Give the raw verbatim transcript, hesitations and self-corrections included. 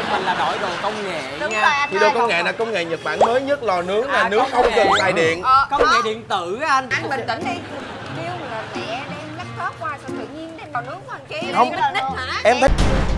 mình là đội đồ công nghệ. Đúng nha. rồi anh Thì ơi. đồ công nghệ là công nghệ Nhật Bản mới nhất, lò nướng là À, nướng công không nghệ. cần xài điện. Ờ, Công đó. nghệ điện tử á anh. Anh bình tĩnh đi. Kêu là mẹ đem laptop qua sao tự nhiên đem vào nướng của anh Chi. Không. Nít nít hả? Em thấy